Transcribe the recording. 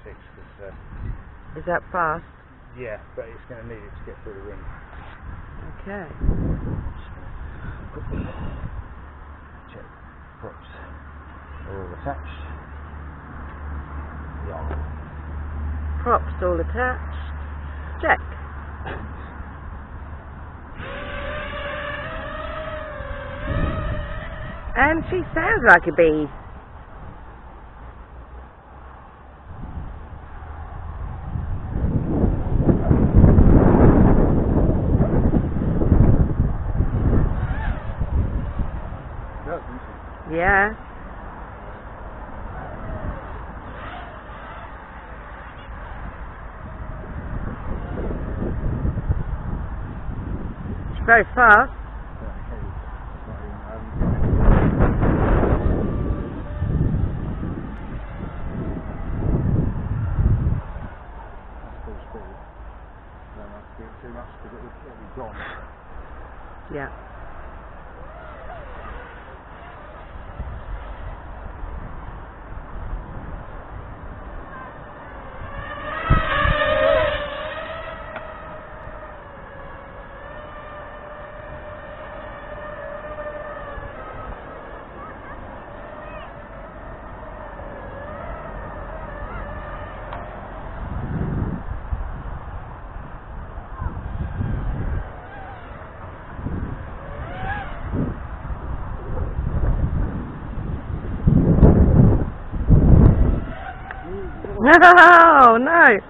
6 because Is that fast? yeah, but it's going to need it to get through the wind. Okay. Check props are all attached. Yeah. Props all attached. Check. And she sounds like a bee. Yeah. It's very fast. Too much because it'll be gone. Yeah. Oh no!